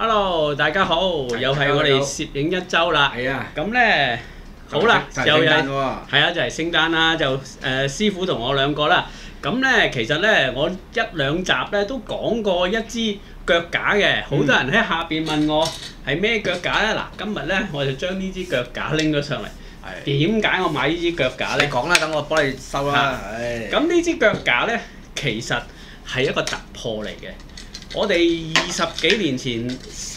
Hello， 大家好，又係我哋攝影一週啦。 係啊。 咁咧，好啦， 就係聖誕喎。 係啊，就係聖誕啦，就師傅同我兩個啦。咁咧，其實咧，我一兩集咧都講過一支腳架嘅，好多人喺下邊問我係咩腳架咧。嗱，今日咧我就將呢支腳架拎咗上嚟。點解我買呢支腳架咧？ 你講啦，等我幫你收啦。 咁呢支腳架咧，其實係一個突破嚟嘅。我哋20幾年前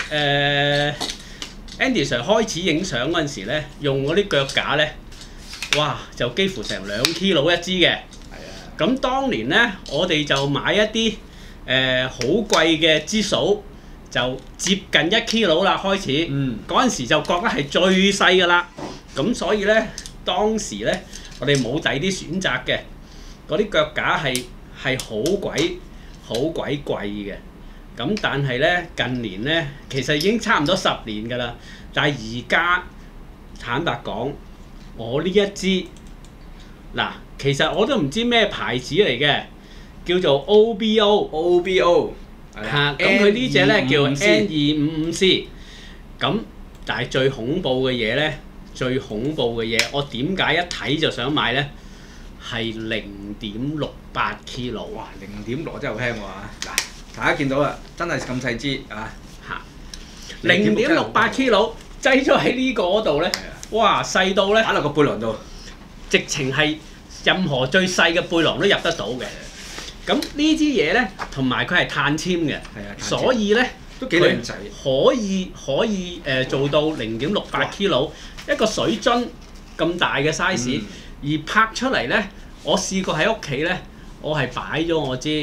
Andy Sir 開始影相嗰陣時咧，用嗰啲腳架咧，哇，就幾乎成2 kg 一支嘅。係啊。咁當年咧，我哋就買一啲好貴嘅支數，就接近1 kg 啦開始。嗰陣時就覺得係最細㗎啦。咁所以咧，當時咧，我哋冇第啲選擇嘅，嗰啲腳架係好鬼貴嘅。咁但係咧，近年咧，其實已經差唔多10年㗎啦。但係而家坦白講，我呢一支嗱，其實我都唔知咩牌子嚟嘅，叫做 OBO。嚇，咁佢呢隻咧叫 N255C。咁但係最恐怖嘅嘢咧，我點解一睇就想買咧？係0.68 kg。 哇，0.6真係好輕喎嗱。大家見到啦，真係咁細支啊！ 嚇，0.68 kg 擠咗喺呢個度咧，哇，細到咧， 擺落個背囊度， 直情係任何最細嘅背囊都入得到嘅。咁呢支嘢咧，同埋佢係碳纖嘅，所以咧都幾靚仔， 可以做到0.68 kg 一個水樽咁大嘅 size，而拍出嚟咧，我試過喺屋企咧，我係擺咗我支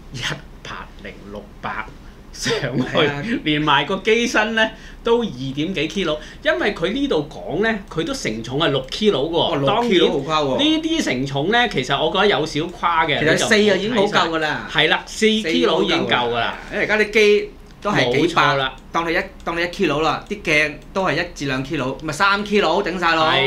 180、600上去，連埋個機身咧都2點幾 kg，因為佢呢度講咧，佢都承重係6 kg 嘅喎。 當然好誇喎。 呢啲承重咧，其實我覺得有少誇嘅。 其實4已經好夠㗎啦。 係啦，4 kg 已經夠㗎啦。 因為而家啲機都係幾百啦，當你1 kg 啦，啲鏡都係1至2 kg，咪3 kg 頂晒咯。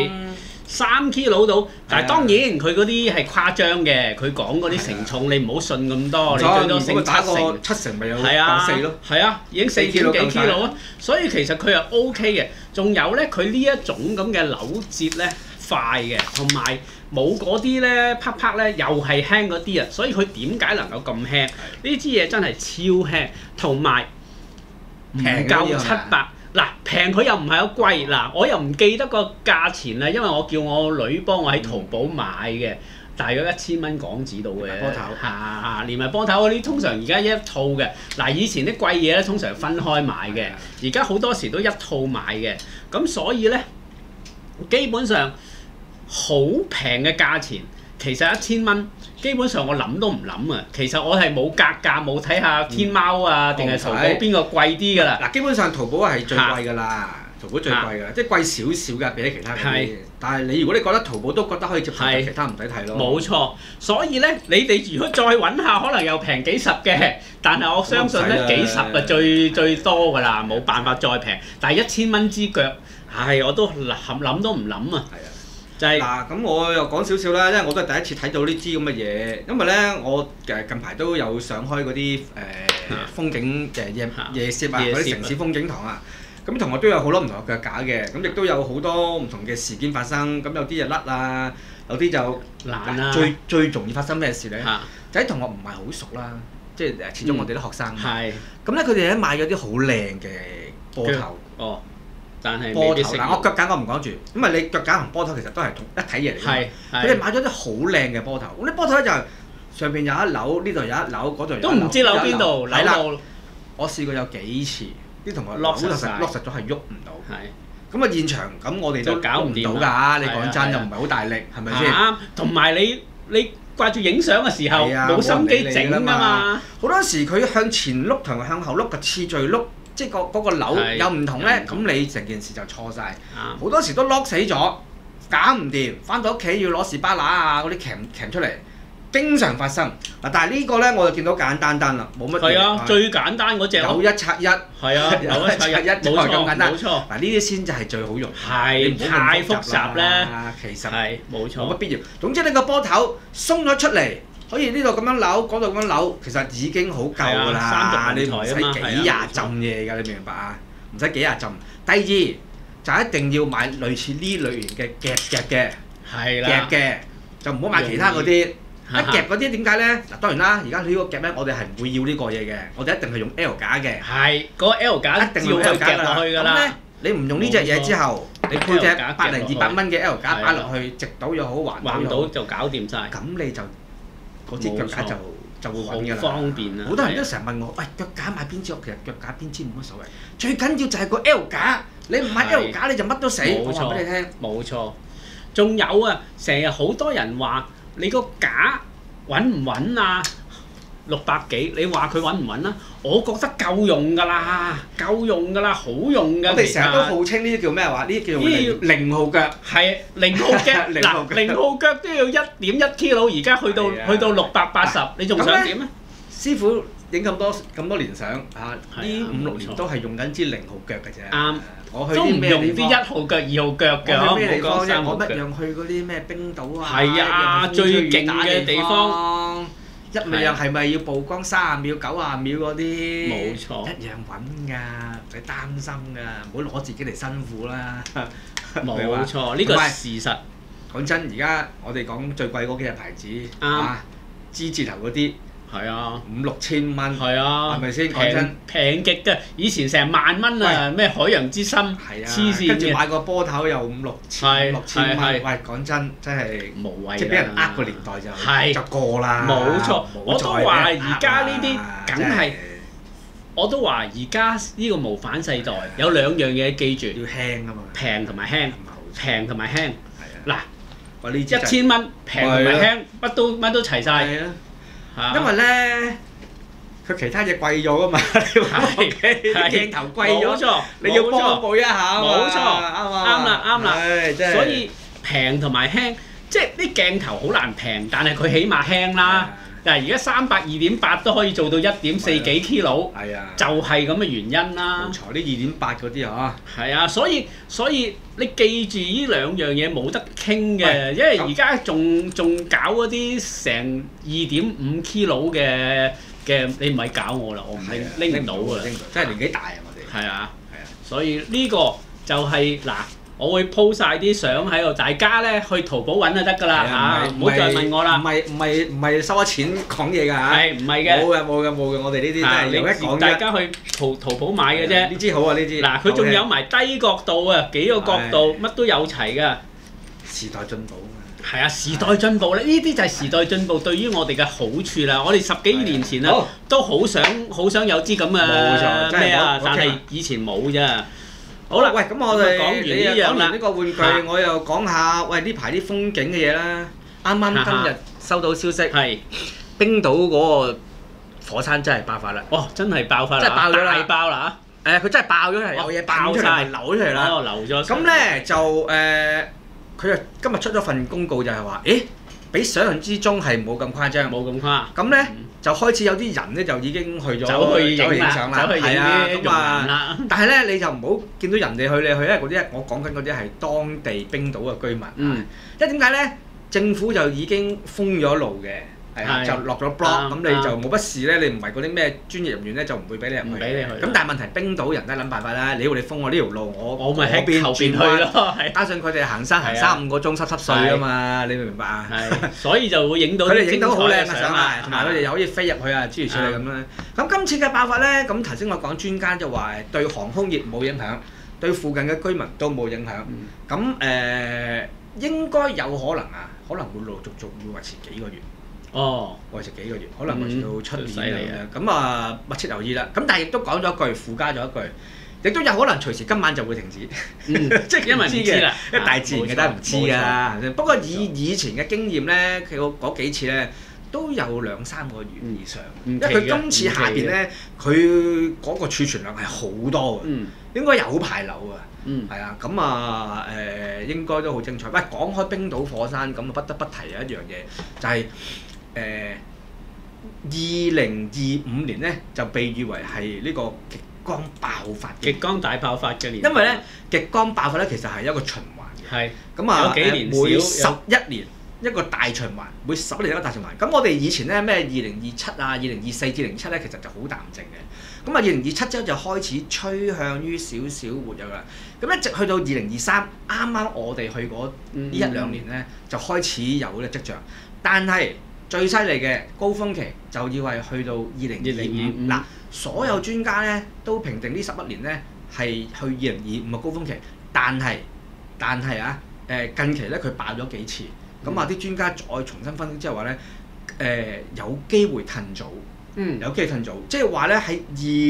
3 kg 到，但係當然佢嗰啲係誇張嘅，佢講嗰啲承重你唔好信咁多，你最多升 7成咪有4咯。 係啊，已經4點幾 kg 啊，所以其實佢係 OK 嘅。仲有咧，佢呢一種咁嘅扭折咧快嘅，同埋冇嗰啲咧啪啪咧又係輕嗰啲啊，所以佢點解能夠咁輕？呢支嘢真係超輕，同埋唔夠700。嗱，平佢又唔係好貴，嗱我又唔記得個價錢啦，因為我叫我女幫我喺淘寶買嘅，大約1000蚊港紙到嘅。 波頭連埋波頭嗰啲通常而家一套嘅，嗱以前啲貴嘢咧通常分開買嘅，而家好多時都一套買嘅，咁所以咧基本上好平嘅價錢，其實1000蚊。基本上我諗都唔諗啊！其實我係冇格價，冇睇下天貓啊，定係淘寶邊個貴啲㗎啦。 嗱，基本上淘寶係最貴㗎啦，淘寶最貴㗎，即係貴少少㗎，比起其他嗰啲。但係如果你覺得淘寶都覺得可以接受，其他唔使睇咯。 冇錯，所以咧，你哋如果再揾下，可能又平幾十嘅，但係我相信咧幾十啊最多㗎啦，冇辦法再平。但係1000蚊支腳，我都諗都唔諗啊！ 嗱，咁我又講少少啦，因為我都係第一次睇到呢支咁嘅嘢，因為咧我近排都有上開嗰啲風景夜攝啊，嗰啲城市風景堂啊，咁同學都有好多唔同嘅腳架嘅，咁亦都有好多唔同嘅事件發生，咁有啲就甩啊，有啲就爛啊。 最容易發生咩事咧？就啲同學唔係好熟啦，即係始終我哋啲學生，咁咧佢哋咧買咗啲好靚嘅波頭。 但係波頭嗱，我腳架我唔講住，因為你腳架同波頭其實都係同一體嘢嚟嘅。佢哋買咗啲好靚嘅波頭，咁啲波頭咧就上邊有一扭，呢度有一扭，嗰度有一扭， 都唔知扭邊度，扭到我試過有幾次，啲同學落實咗係喐唔到。咁啊現場咁我哋都搞唔到㗎，你講真又唔係好大力，係咪先？啱， 同埋你掛住影相嘅時候冇心機整㗎嘛。 好多時佢向前碌同向後碌嘅次序碌。即係嗰個扭有唔同咧，咁你成件事就錯晒。好多時都 lock 死咗，搞唔掂，翻到屋企要攞士巴拿啊嗰啲鉗出嚟，經常發生。嗱，但係呢個咧我就見到簡單單啦，冇乜嘢。 係啊，最簡單嗰隻。有 1拆1。係啊，有1拆1，冇錯咁簡單。冇錯。嗱，呢啲先至係最好用。 係太複雜咧， 其實係冇錯。 冇乜必要。總之你個波頭鬆咗出嚟， 可以呢度咁樣扭，嗰度咁樣扭，其實已經好夠㗎啦。你唔使幾廿浸嘢㗎，你明唔明白啊？唔使幾廿浸。第二就一定要買類似呢類型嘅夾嘅，夾嘅就唔好買其他嗰啲。一夾嗰啲點解咧？嗱當然啦，而家呢個夾咧，我哋係唔會要呢個嘢嘅，我哋一定係用 L 架嘅。 係嗰個 L 架一定要 L 架落去㗎啦。 咁咧，你唔用呢隻嘢之後，你配隻100-200蚊嘅 L 架擺落去，直到又好，橫到就搞掂晒。 咁你就嗰支腳架就會穩㗎啦。 好方便啊！ 好多人都成日問我，喂，腳架買邊支？其實腳架邊支冇乜所謂，最緊要就係個 L 架。你唔買 L 架你就乜都死。我話俾你聽。 冇錯。仲有啊，成日好多人話你個架穩唔穩啊？600幾，你話佢穩唔穩啊？我覺得夠用㗎啦，夠用㗎啦，好用㗎。 我哋成日都號稱呢啲叫咩話？呢啲叫做零號腳。係零號腳。嗱，零號腳都要1.1 kg，而家去到680，你仲想點啊？ 師傅影咁多年相啊，呢5-6年都係用緊支零號腳嘅啫。 啱。 我去都唔用啲 1 號腳、2號腳嘅， 我去咩地方啫？我乜一樣去嗰啲咩冰島啊， 係啊，最勁嘅地方， 一樣係咪要曝光30秒、90秒嗰啲？ 冇錯， 一樣穩㗎，唔使擔心㗎，唔好攞自己嚟辛苦啦。 冇錯，呢個係事實。 講真，而家我哋講最貴嗰幾隻牌子啊，G 字頭嗰啲。係啊，5-6千蚊。係啊，係咪先？講真， 平極㗎，以前成萬蚊啊！咩海洋之心，黐線嘅。 跟住買個波頭又5-6千蚊。喂，講真，真係無謂。 即係俾人呃個年代就過啦。 冇錯，我都話而家呢啲梗係，我都話而家呢個無反世代有2樣嘢記住， 要輕啊嘛， 平同埋輕，平同埋輕。嗱 ，1000 蚊平同埋輕，乜都齊晒。 因為咧，佢其他嘢貴咗啊嘛，你話鏡頭貴咗，你要幫補一下冇錯， 啱啦，所以平同埋輕，即係啲鏡頭好難平，但係佢起碼輕啦。但係而家300-2.8都可以做到1.4幾 kg，就係咁嘅原因啦。 冇錯，啲2.8嗰啲嗬。 係啊，所以你記住呢2樣嘢冇得傾嘅，因為而家仲搞嗰啲成2.5 kg嘅，你唔係搞我啦，我唔拎唔到㗎啦。 真係年紀大啊！我哋。係啊， 所以呢個就係嗱。我會 po 晒啲相喺度，大家咧去淘寶揾就得㗎啦嚇，唔好再問我啦。 唔係收咗錢講嘢㗎嚇。 係唔係嘅？ 冇嘅，我哋呢啲真係有一講一。 大家去淘寶買嘅啫。 呢支好啊！呢支。 嗱，佢仲有埋低角度啊，幾個角度乜都有齊㗎。 時代進步啊嘛。 係啊，時代進步咧，呢啲就係時代進步對於我哋嘅好處啦。我哋10幾年前啊，都好想有支咁嘅咩啊，但係以前冇咋。好啦， 喂，咁我哋講完呢個玩具， 啊、 我又講下，喂呢排啲風景嘅嘢啦。啱啱今日收到消息， 係冰島嗰個火山真係爆發啦！ 哦，真係爆發啦！ 真係爆咗啦！ 大爆啦嚇！佢真係爆咗係有嘢爆出嚟，流出嚟啦！ 哦，流咗。 咁咧就佢今日出咗份公告就係話，比想象之中係冇咁誇張， 冇咁誇。 咁咧就開始有啲人咧就已經去咗走去影相啦，係啊，咁啊，但係咧你就唔好見到人哋去你去，因為嗰啲我講緊嗰啲係當地冰島嘅居民啊。因為點解咧？政府就已經封咗路嘅。係啊，就落咗 block，咁你就冇乜事咧。你唔係嗰啲咩專業人員咧，就唔會俾你入去。唔俾你去。咁但係問題，冰島人都諗辦法啦。你封我呢條路，我咪喺後邊去咯。 加上佢哋行山行3-5個鐘濕碎啊嘛，你明唔明白啊？ 係，所以就會影到。 佢哋影到好靚嘅相啊，同埋佢哋又可以飛入去啊，諸如此類咁啦。咁今次嘅爆發咧，咁頭先我講專家就話對航空業冇影響，對附近嘅居民都冇影響。咁應該有可能啊，可能會陸陸續續會維持幾個月。 哦， 維持幾個月，可能維持到出年咁樣。咁啊，密切留意啦。咁但係亦都講咗一句，附加咗一句，亦都有可能隨時今晚就會停止。即係因為唔知啦，因為大自然嘅都係唔知㗎。不過以前嘅經驗咧，佢嗰幾次咧都有2-3個月以上。因為佢今次下邊咧，佢嗰個儲存量係好多嘅，應該有排流啊。係啊，咁啊應該都好精彩。喂，講開冰島火山，咁啊不得不提一樣嘢，就係2025年咧就被譽為係呢個極光爆發嘅極光大爆發嘅年代。 因為咧極光爆發咧其實係一個循環嘅。 係。 咁啊， 有幾年每11年一個大循環，每10年一個大循環。咁我哋以前咧咩2027啊、2024至2027咧，其實就好淡靜嘅。咁啊2027之後就開始趨向於少少活躍啦。咁一直去到2023，啱啱我哋去嗰呢1-2年咧，就開始有呢跡象。但係最犀利嘅高峰期就要係去到2025。嗱，所有專家咧都評定呢11年咧係去2025嘅高峰期，但係啊近期咧佢爆咗幾次。咁啊！啲專家再重新分析之後話咧，有機會褪早，有機會褪早，即係話咧喺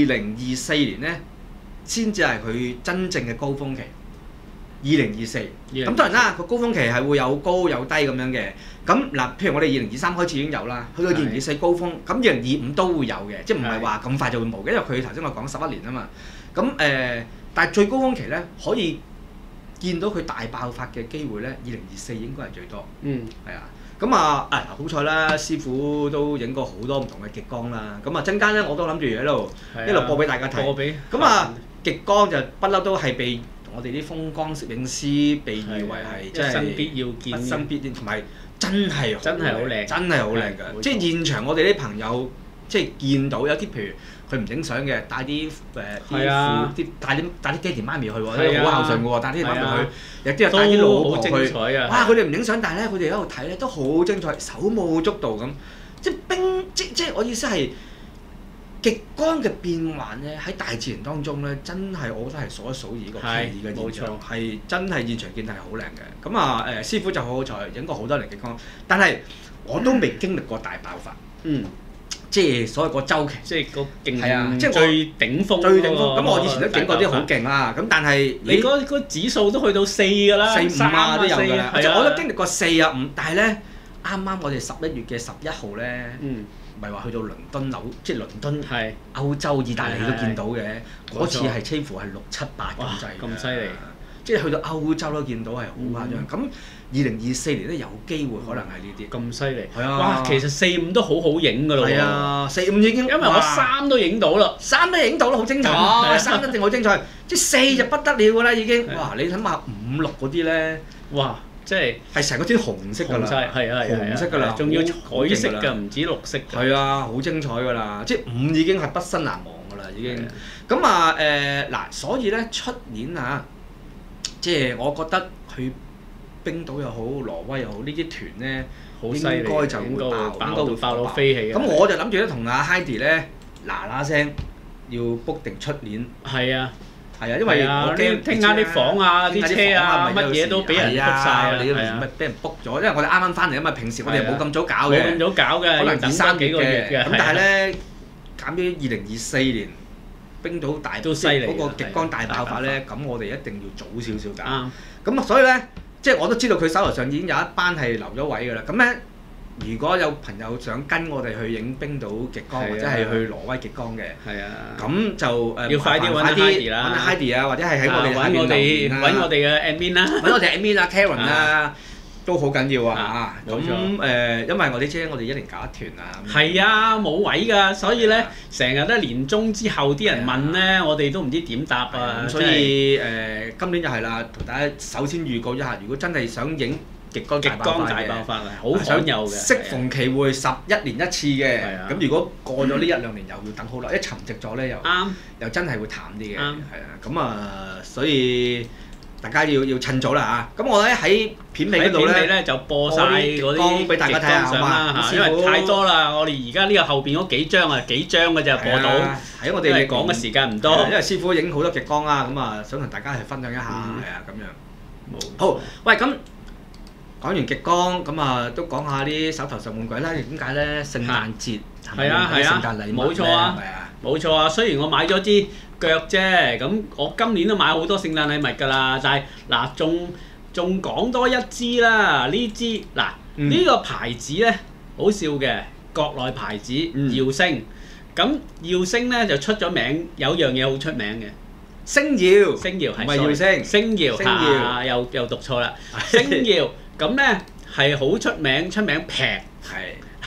2024年咧先至係佢真正嘅高峰期。2024，咁當然啦，個高峰期係會有高有低咁樣嘅。咁嗱，譬如我哋2023開始已經有啦，去到2024高峰，咁2025都會有嘅，即係唔係話咁快就會冇嘅，因為佢頭先我講11年啊嘛。咁但係最高峰期咧可以見到佢大爆發嘅機會咧，2024應該係最多。係啊。咁啊，好彩啦，師傅都影過好多唔同嘅極光啦。咁啊，陣間咧我都諗住喺度一路播俾大家睇。咁啊，極光就不嬲都係被我哋啲風光攝影師被譽為係即係生必要見， 生必見，同埋真係好靚，真係好靚㗎。即係現場我哋啲朋友即係見到有啲譬如。佢唔影相嘅，帶啲帶啲爹哋媽咪去喎，好孝順嘅喎，帶啲媽咪去，有啲又帶啲老婆去。哇！佢哋唔影相，但係咧佢哋喺度睇咧都好精彩，手舞足蹈咁。即係即係我意思係極光嘅變幻咧，喺大自然當中咧，真係我覺得係數一數二個奇異嘅現象，係真係現場見係好靚嘅。咁啊師傅就好好彩，影過好多年極光，但係我都未經歷過大爆發。即係所謂個週期， 即係個勁， 係啊，即係最頂峰。 咁我以前都景過啲好勁啦，咁但係你嗰指數都去到4㗎啦 ，4、5啊都有㗎啦。我都經歷過4啊5，但係咧啱啱我哋11月嘅11號咧，唔係話去到倫敦即係倫敦、歐洲、意大利都見到嘅，嗰次係幾乎係6、7、8咁滯。 咁犀利！ 即係去到歐洲都見到係好誇張。咁2024年咧有機會可能係呢啲。咁犀利。係啊！ 哇，其實4、5都好好影㗎咯喎。 係啊，4、5已經。因為我3都影到啦。 3都影到啦，好精彩。3一定好精彩。即係4就不得了㗎啦，已經。哇！你諗下5、6嗰啲咧，哇！即係成個天紅色㗎啦。係啊，紅色㗎啦，仲要彩色㗎，唔止綠色。係啊，好精彩㗎啦！即係5已經係畢生難忘㗎啦，已經。咁啊嗱，所以咧出年啊，即係我覺得去冰島又好，挪威又好，呢啲團咧，應該就會爆到飛起。咁我就諗住咧，同阿 Heidi 咧嗱聲要 book 定出年。係啊，因為我驚聽下啲房啊、啲車啊、乜嘢都俾人 book 曬。你都唔係俾人 book 咗，因為我哋啱啱翻嚟啊嘛。平時我哋冇咁早搞嘅，冇咁早搞嘅，可能2、3幾個月嘅。咁但係咧，減咗2024年。冰島大都犀利，嗰個極光大爆發咧，咁我哋一定要早少少搞。咁所以咧，即係我都知道佢手頭上已經有一班係留咗位㗎啦。咁咧，如果有朋友想跟我哋去影冰島極光，或者係去挪威極光嘅，咁就要快啲揾 Heidi 啦，揾 Heidi 啊，或者係喺我哋下面留言啦，揾我哋嘅 admin 啦，揾我哋 admin 啊 Karen 啦。都好緊要啊！咁因為我哋知我哋1年搞一團啊。係啊，冇位㗎，所以咧成日都年中之後啲人問咧，我哋都唔知點答啊。所以今年就係啦，同大家首先預告一下，如果真係想影極光大爆發嘅，好罕有嘅，適逢其會11年一次嘅。咁如果過咗呢1、2年又要等好耐，一沉寂咗咧又真係會淡啲嘅。係啊，咁啊，所以。大家要趁早啦嚇，咁我咧喺片尾嗰度咧就播晒嗰啲俾大家睇下好嘛，因為太多啦，我哋而家呢個後邊嗰幾張㗎咋播到，喺我哋講嘅時間唔多，因為師傅影好多極光啦，咁啊想同大家去分享一下，係啊咁樣。好，喂，咁講完極光，咁啊都講下啲手頭上玩具啦。點解咧？聖誕節係啊，聖誕禮物冇錯啊，冇錯啊。雖然我買咗支腳啫，咁我今年都買好多聖誕禮物㗎啦，但係嗱仲講多一支啦，呢支嗱呢個牌子咧好笑嘅，國內牌子耀星，咁耀星咧就出咗名，有樣嘢好出名嘅，星耀係唔係耀星？星耀又讀錯啦，星耀咁咧係好出名平，係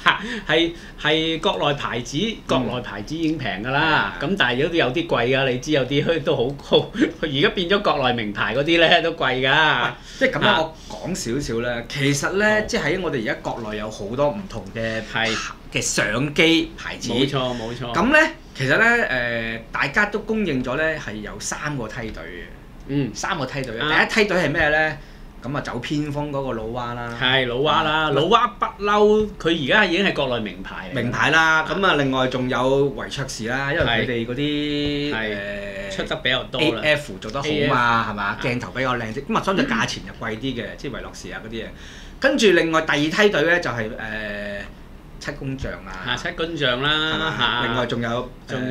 係國內牌子，國內牌子已經平㗎啦。咁但係都有啲貴㗎，你知有啲都好高。而家變咗國內名牌嗰啲咧都貴㗎。 即係咁樣，我講少少咧。其實咧，即係喺我哋而家國內有好多唔同嘅相機牌子。 冇錯冇錯。 咁咧，其實咧大家都公認咗咧係有3個梯隊嘅。3個梯隊。第一梯隊係咩咧？咁啊走偏鋒嗰個老蛙啦， 係老蛙啦，老蛙不嬲，佢而家已經係國內名牌嚟。 名牌啦，咁啊另外仲有維卓士啦，因為佢哋嗰啲出得比較多啦 ，AF 做得好嘛，係嘛？鏡頭比較靚啲，咁啊相對價錢就貴啲嘅，即係維洛士啊嗰啲嘢。跟住另外第2梯隊咧就係七工匠啊， 七工匠啦， 另外仲有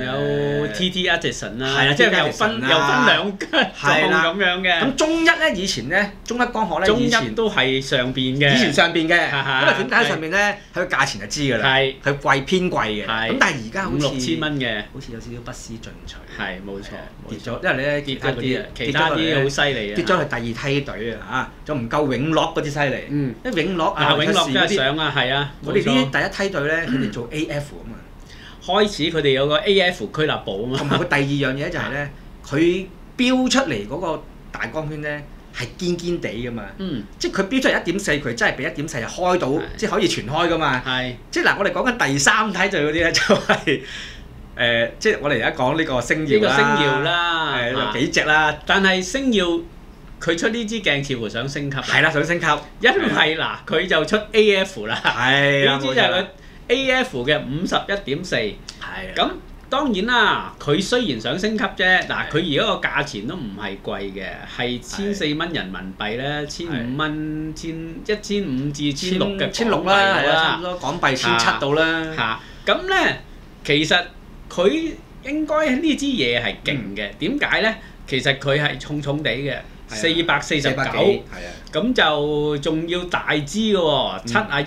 TT Edison 啦， 係啊， 即係又分2級咁樣嘅。 咁中一咧，以前咧，中一光學咧，以前都係上邊嘅。 以前上邊嘅，因為點解喺上邊咧？睇個價錢就知㗎啦。係。佢貴偏貴嘅。係。咁但係而家好似 5-6千蚊嘅， 好似有少少不思進取。 係冇錯。 跌咗，因為咧跌咗啲，其他啲好犀利啊！ 跌咗去第2梯隊啊，仲唔夠永樂嗰啲犀利。因為永樂永樂真係上啊，係啊。 我哋呢第1梯隊咧，佢哋做 AF 啊嘛。 開始佢哋有個 AF 俱樂部啊嘛。 同埋佢第2樣嘢就係咧，佢標出嚟嗰個大光圈咧係堅堅地㗎嘛。即係佢標出嚟1.4，佢真係比1.4係開到，即係可以全開㗎嘛。係。即係嗱，我哋講緊第3梯隊嗰啲咧，就係即係我哋而家講呢個星耀啦。呢個星耀啦，有幾隻啦。 但係星耀佢出呢支鏡似乎想升級。 係啦，想升級。 因為嗱，佢就出 AF 啦。 係啊。 呢支就係佢 AF 嘅51.4。係。咁當然啦，佢雖然想升級啫，嗱佢而家個價錢都唔係貴嘅，係1400蚊人民幣咧，1500蚊1500至1600嘅 1600啦，係啦，差唔多港幣1700到啦。 嚇，咁咧其實佢應該呢支嘢係勁嘅，點解咧？其實佢係重重地嘅，449，咁就仲要大支嘅喎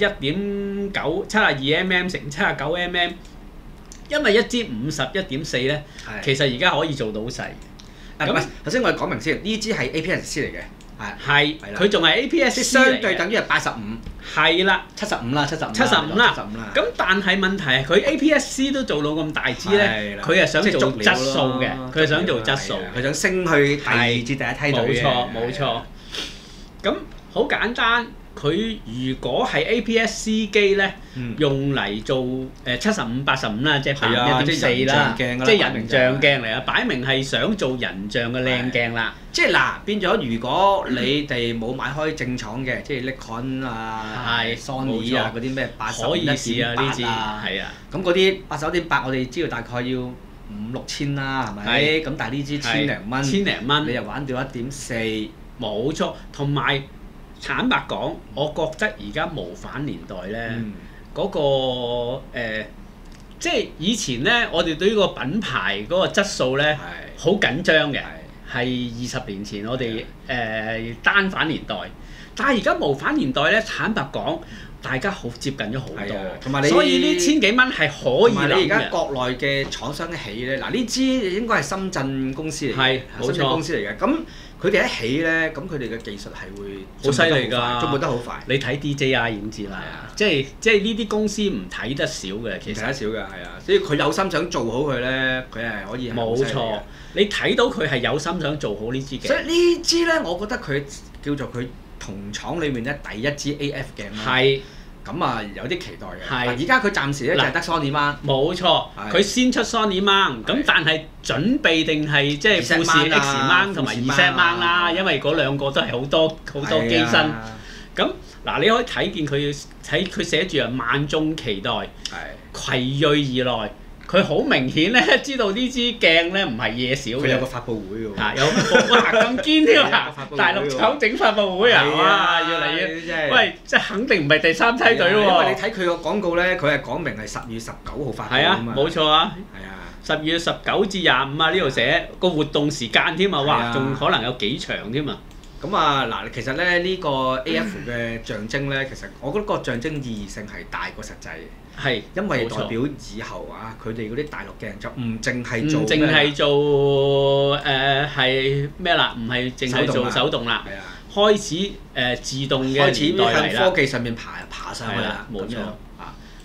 ，71.9、72mm 乘79mm。因為一支51.4咧，其實而家可以做到好細。 咁唔係，頭先我哋講明先，呢支係 APS-C 嚟嘅， 係佢仲係 APS-C 相對等於係85。係啦，75啦 ，75啦。咁但係問題係佢 APS-C 都做到咁大支咧，佢係想做質素嘅，佢係想做質素， 佢想升去第2至第1梯隊嘅。 冇錯。咁好簡單。佢如果係 APS-C 機咧，用嚟做75-85啦，即係1.4啦，即係人像鏡嚟啊！擺明係想做人像嘅靚鏡啦。 即係嗱，變咗如果你哋冇買開正廠嘅，即係 Nikon 啊、Sony 啊嗰啲咩81.8啊，係啊，咁嗰啲81.8我哋知道大概要5-6千啦，係咪？咁但係呢支千零蚊，你又玩到1.4， 冇錯，同埋。坦白講，我覺得而家無反年代咧，嗰個即係以前咧，我哋對呢個品牌嗰個質素咧好緊張嘅，係20年前我哋單反年代，但係而家無反年代咧，坦白講，大家好接近咗好多，同埋所以呢千幾蚊係可以諗嘅。 你而家國內嘅廠商起咧，嗱呢支應該係深圳公司嚟嘅，深圳公司嚟嘅，咁。佢哋一起咧，咁佢哋嘅技術係會好犀利㗎， 進步得好快。 你睇 DJI 已經知啦，即係呢啲公司唔睇得少嘅，其實睇得少嘅，係啊，所以佢有心想做好佢咧，佢係可以冇錯，你睇到佢係有心想做好呢支鏡。 所以呢支咧，我覺得佢叫做佢同廠裡面咧第一支 AF 鏡啦。係。咁啊，有啲期待嘅。係。而家佢暫時咧就係得 Sony Mount。 冇錯。佢先出 Sony Mount，咁但係準備定係即係富士 X Mount 同埋2Z Mount啦，因為嗰兩個都係好多機身。咁嗱，你可以睇見佢寫住啊，萬眾期待，葵鋭而來。佢好明顯咧，知道呢支鏡咧唔係嘢少嘅。 佢有個發佈會喎。 有哇咁堅添啊！大陸廠整發佈會啊！哇，越嚟越喂，即係肯定唔係第3梯隊喎。因為你睇佢個廣告咧，佢係講明係10月19號發佈啊嘛。 冇錯啊。係啊。10月19至25啊，呢度寫個活動時間添啊！哇，仲可能有幾長添啊！ 咁啊嗱，其實咧呢個 AF 嘅象徵咧，其實我覺得個象徵意義性係大過實際嘅。係，因為代表以後啊，佢哋嗰啲大陸鏡就唔淨係做咩？唔淨係做係咩啦？唔係淨係做手動啦。係啊。開始自動嘅年代嚟啦。開始喺科技上面爬上去啦。冇錯。啊，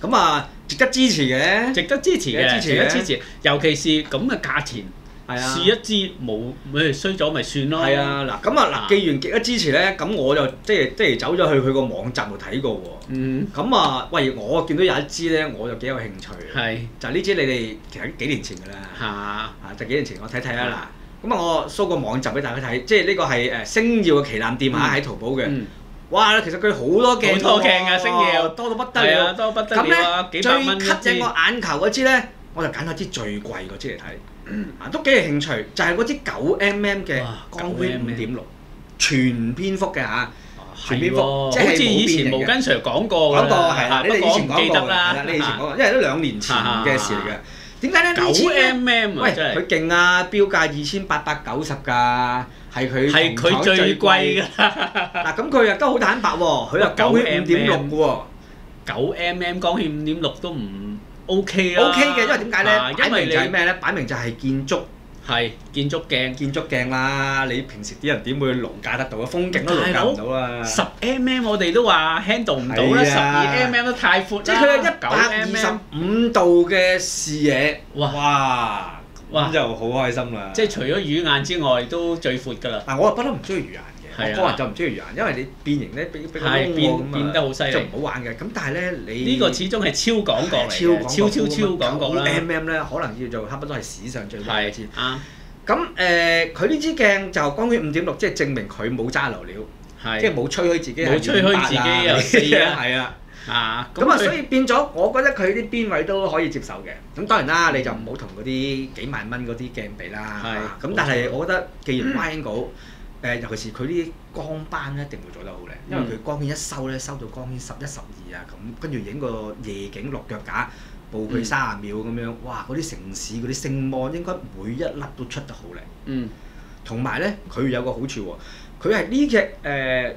咁啊，值得支持嘅， 值得支持嘅，值得支持。尤其是咁嘅價錢，試一支冇衰咗咪算咯。 係啊，嗱咁啊嗱，既然值得支持咧，咁我就即係走咗去佢個網站度睇過喎。咁啊，喂，我見到有一支咧，我就幾有興趣。係。就呢支你哋其實幾年前㗎啦。就幾年前我睇睇啦嗱。咁啊，我 show 個網站俾大家睇，即係呢個係星耀嘅旗艦店喺淘寶嘅。哇！其實佢好多鏡， 好多鏡啊，星耀多到不得了， 多不得了啊！幾百蚊一支。 最吸引我眼球嗰支咧，我就揀咗支最貴嗰支嚟睇，都幾有興趣。就係嗰支9mm嘅光圈5.6，全篇幅嘅嚇，全篇幅，即係好似以前毛根 Sir 講過㗎。係啦，你哋以前講過啦，你以前講過，因為都2年前嘅事嚟嘅。點解咧？9mm 喂，佢勁啊！標價2890㗎。係佢最貴㗎嗱，咁佢又都好坦白喎，佢又光圈5.6嘅喎 ，9mm 光圈5.6都唔 OK 啊 ，OK 嘅，因為點解咧？ 因為就係咩咧？擺明就係建築， 係建築鏡啦！你平時啲人點會籠架得到啊？風景都籠架唔到啊 ！10mm 我哋都話 handle 唔到啦，12mm 都太闊啦， 即係佢有125度嘅視野，哇！咁就好開心啦！ 即係除咗魚眼之外，都最闊㗎啦。 但我又不嬲唔中意魚眼嘅，我個人就唔中意魚眼，因為你變形咧，俾個窿喎變得好犀利， 就唔好玩嘅。咁但係咧，你呢個始終係超廣角嚟嘅，超廣角啦。 9mm 咧，可能叫做差唔多係史上最貴嘅支。 啱。 咁佢呢支鏡就光圈5.6，即係證明佢冇揸流料，即係冇吹噓自己係2.8 又4啊， 係啊。咁啊，所以變咗，我覺得佢啲邊位都可以接受嘅。咁當然啦，你就唔好同嗰啲幾萬蚊嗰啲鏡比啦。咁但係我覺得，既然 wide angle，尤其是佢啲光斑一定會做得好靚，因為佢光圈一收咧，收到光圈11、12啊，咁跟住影個夜景落腳架，報佢30秒咁樣，哇！嗰啲城市嗰啲星芒應該每一粒都出得好靚。同埋咧，佢有個好處喎，佢係呢隻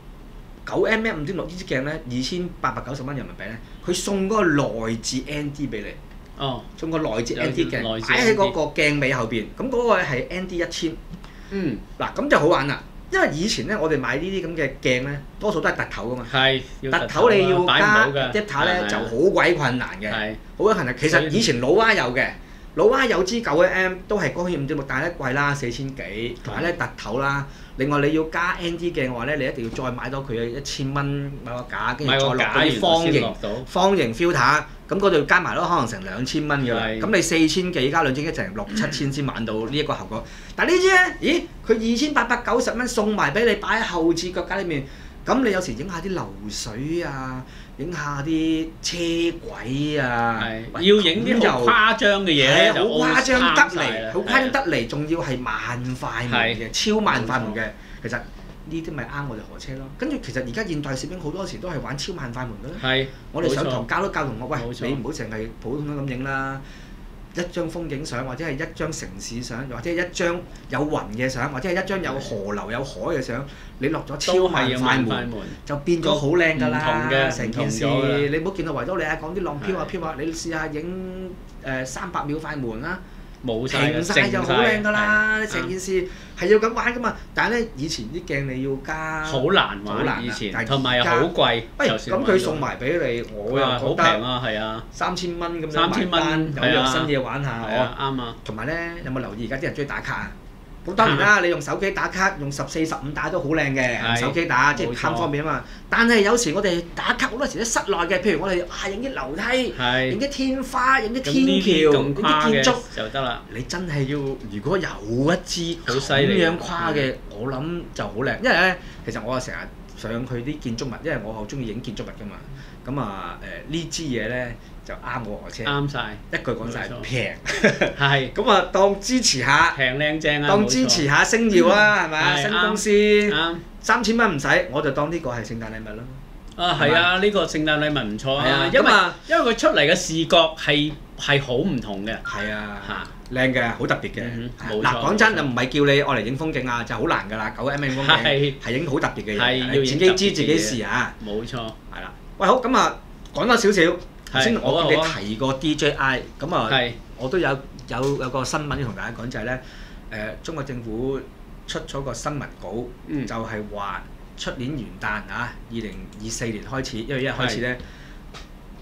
9mm 5.6呢支鏡咧，2890蚊人民幣咧，佢送嗰個內置 ND 俾你。送個內置 ND 鏡擺喺嗰個鏡尾後邊，咁嗰個係 ND 1000。嗱咁就好玩啦，因為以前咧我哋買呢啲咁嘅鏡咧，多數都係凸頭噶嘛。凸頭你要加一塔咧就好鬼困難嘅，好鬼困難。其實以前老蛙有嘅，老蛙有支9mm都係光圈5.6，但係咧貴啦，4000幾，同埋咧凸頭啦。另外你要加 ND 鏡嘅話咧，你一定要再買多佢嘅1000蚊買個架，跟住再落嗰啲方形 filter，咁嗰度加埋咯，可能成2000蚊㗎啦。咁你4000幾加2000幾，成6、7千先玩到呢一個效果。但係呢支咧，咦？佢2890蚊送埋俾你擺喺後置腳架裏面，咁你有時影下啲流水啊，影下啲車軌啊， 要影啲好誇張嘅嘢咧， 好誇張得嚟，好誇張得嚟，仲要係慢快門嘅，超慢快門嘅。其實呢啲咪啱我哋學車咯。跟住其實而家現代攝影好多時都係玩超慢快門嘅。我哋上堂教都教同學，喂，你唔好淨係普通咁影啦。一張風景相，或者係一張城市相，或者係一張有雲嘅相，或者係一張有河流有海嘅相，你落咗超慢快門就變咗好靚㗎啦！成件事你唔好見到維多利亞港啲浪飄啊飄啊，你試下影300秒快門啦，停曬就好靚㗎啦！成件事係要咁玩㗎嘛。但係咧，以前啲鏡你要加好難玩，以前同埋又好貴。 咁佢送埋俾你，我又好平啊，係啊 ，3000蚊咁樣買單，有樣新嘢玩下， 啱啊。同埋咧，有冇留意而家啲人中意打卡啊？咁當然啦，你用手機打卡，用14、15打都好靚嘅，用手機打即係慳方便啊嘛。但係有時我哋打卡好多時都室內嘅，譬如我哋影啲樓梯，影啲天花，影啲天橋，影啲建築就得啦。 你真係要，如果有一支咁樣誇嘅，我諗就好靚。因為咧，其實我成日上佢啲建築物，因為我好中意影建築物㗎嘛。咁呢支嘢咧就啱我學車， 啱晒， 一句講晒，平。 係。 咁啊，當支持下， 平靚正啊！ 當支持下星耀啊，係咪啊？新公司，3000蚊唔使，我就當呢個係聖誕禮物咯。 係啊，呢個聖誕禮物唔錯啊，因為佢出嚟嘅視覺係好唔同嘅。係啊，靚嘅，好特別嘅。嗱，講真，就唔係叫你愛嚟影風景啊，就好難㗎啦。9mm 風景係影好特別嘅嘢，自己知自己試啊。 冇錯。 係啦。喂，好咁啊，講多少少。頭先我見你提過 DJI，咁啊，我都有個新聞要同大家講，就係咧，中國政府出咗個新聞稿，就係話出年元旦啊，2024年開始，1月1日開始咧，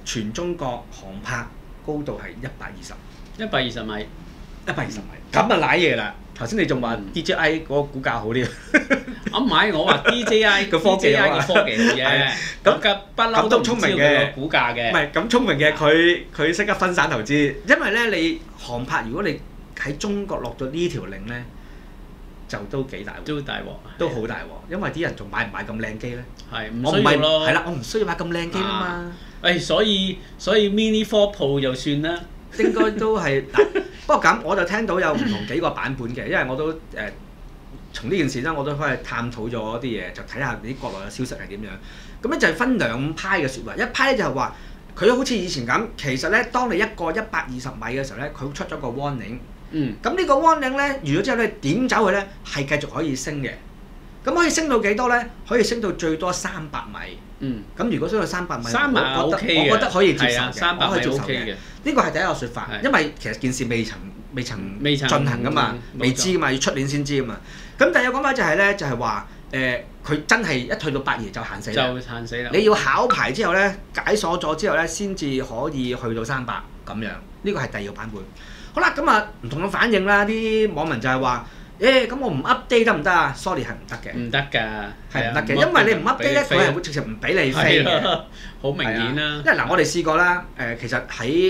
全中國航拍高度係 120米， 120米，咁啊賴嘢啦！頭先你仲話 DJI 嗰個股價好啲， 唔係我話 DJI 個科技好啫，咁不嬲都唔知佢個股價嘅。 唔係咁聰明嘅，佢識得分散投資，因為咧你航拍如果你喺中國落咗呢條令咧，就都幾大鑊，都好大鑊，因為啲人仲買唔買咁靚機咧？ 係唔需要咯。 係啦，我唔需要買咁靚機啊嘛。 所以 Mini 4 Pro 就算啦。 應該都係嗱，不過咁我就聽到有唔同幾個版本嘅，因為我都從呢件事咧，我都可以探討咗啲嘢，就睇下啲國內嘅消息係點樣。咁咧就係分兩派嘅説話，一派咧就係話佢好似以前咁，其實咧當你一個120米嘅時候咧，佢出咗個 warning。咁呢個 warning 咧，完咗之後咧點走佢咧係繼續可以升嘅。咁可以升到幾多咧？可以升到最多300米。咁如果升到300米，我覺得可以接受嘅，300米 OK 嘅。呢個係第一個説法，因為其實件事未曾進行噶嘛，未知噶嘛，要出年先知噶嘛。咁第二個講法就係咧，就係話佢真係一去到8.2就限死啦。你要考牌之後咧，解鎖咗之後咧，先至可以去到300咁樣。呢個係第二個版本。好啦，咁啊唔同嘅反應啦，啲網民就係話。咁我唔 update 得唔得啊 ？Sorry 係唔得嘅， 唔得㗎， 係唔得嘅，因為你唔 update 咧，佢係會直接唔俾你飛嘅， 好明顯啦。 因為嗱，我哋試過啦，其實喺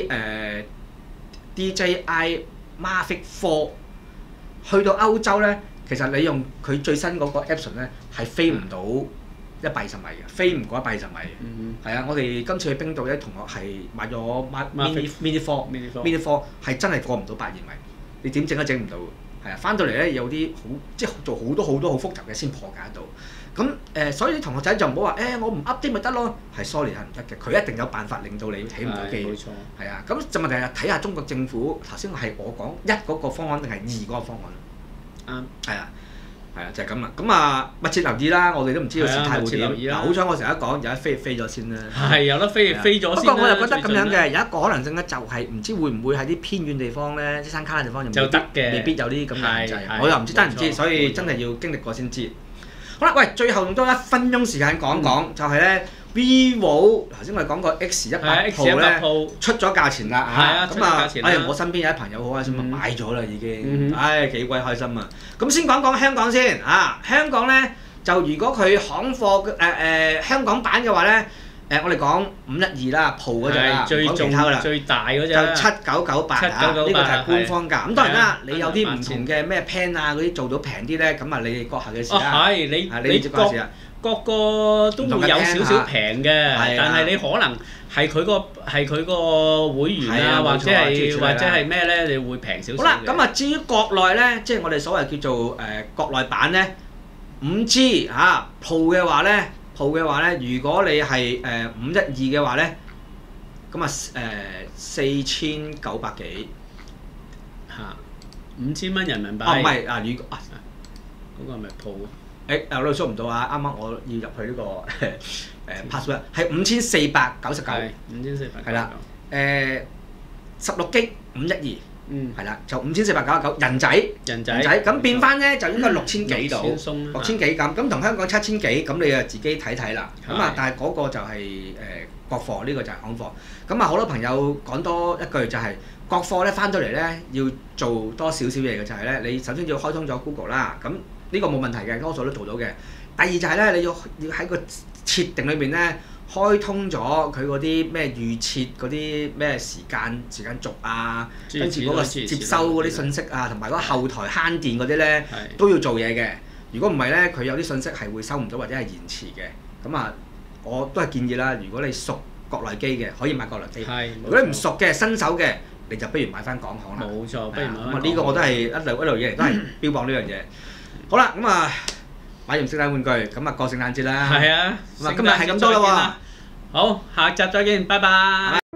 DJI Mavic 4去到歐洲咧，其實你用佢最新嗰個 option 咧係飛唔到120米嘅，飛唔過120米。係啊，我哋今次去冰島咧，同學係買咗 Mini 4係真係過唔到8.2米，你點整都整唔到。係啊，翻到嚟咧有啲好，即係做好多好複雜嘅先破解到。咁所以啲同學仔就唔好話我唔 update 咪得咯。係 sorry 係唔得嘅，佢一定有辦法令到你起唔到機。冇錯。係啊，咁就問題係睇下中國政府頭先係我講1嗰個方案定係2嗰個方案。啱。係啊，就係咁啦。咁啊，密切留意啦，我哋都唔知道事態會點。嗱，好彩我成日講有得飛咗先啦。係有得飛咗先。 不過我又覺得咁樣嘅，有一個可能性咧，就係唔知會唔會喺啲偏遠地方咧，啲山卡拉地方就未必有啲咁嘅限制。我又唔知真係唔知，所以真係要經歷過先知。好啦，喂，最後用多1分鐘時間講講，就係咧 Vivo 頭先我哋講過 X100 Pro 咧出咗價錢啦嚇。咁啊，我身邊有啲朋友好開心啊，買咗啦已經，幾鬼開心啊！咁先講講香港先啊，香港咧就如果佢行貨香港版嘅話咧。我哋講512啦，Pro 嗰隻啦，講其他啦， 最大嗰隻就7998啊，呢個就係官方價。咁當然啦，你有啲唔同嘅咩 pen 啊嗰啲做到平啲咧，咁啊你哋閣下嘅事啦。你各個都會有少少平嘅，但係你可能係佢個會員啊，或者係咩咧，你會平少少。 好啦，咁啊至於國內咧，即係我哋所謂叫做國內版咧，5G Pro 嘅話咧。如果你係512嘅話咧，咁啊4900幾 5000蚊人民幣。 唔係如果嗰個係咪 Pro？ 我數唔到啊！啱啱我要入去呢個password 係5499。5499。係啦，16G 512。係啦，就5499人仔，咁變翻咧就應該6000幾度，6000幾咁同香港7000幾，咁你啊自己睇睇啦。咁啊，但係嗰個就係國貨，呢個就係行貨。咁啊，好多朋友講多一句就係國貨咧翻到嚟咧要做多少少嘢嘅，就係咧你首先要開通咗 Google 啦，咁呢個冇問題嘅，多數都做到嘅。第二就係咧你要喺個設定裏邊咧。開通咗佢嗰啲咩預設嗰啲咩時間軸啊，跟住嗰個接收嗰啲信息啊，同埋嗰個後台慳電嗰啲咧都要做嘢嘅。如果唔係咧，佢有啲信息係會收唔到或者係延遲嘅。咁啊，我都係建議啦。如果你熟國內機嘅，可以買國內機。如果你唔熟嘅新手嘅，你就不如買翻港行啦。冇錯，不如買翻港行。呢個我都係一路以嚟都係標榜呢樣嘢。好啦，咁啊。買完聖誕玩具，咁啊過聖誕節啦。係啊，今日係咁多啦喎。好，下集再見，拜拜。